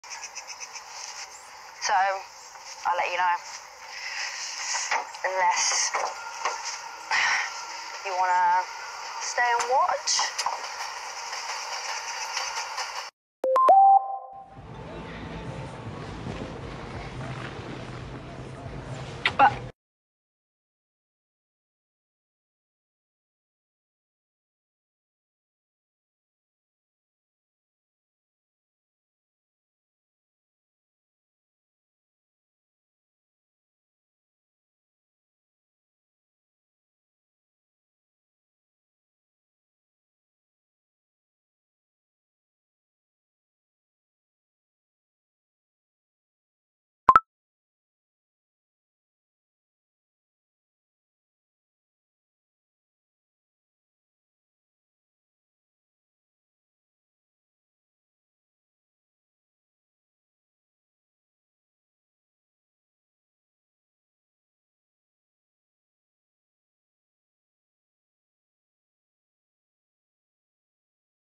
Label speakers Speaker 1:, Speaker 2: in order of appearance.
Speaker 1: So, I'll let you know. Unless you want to stay and watch.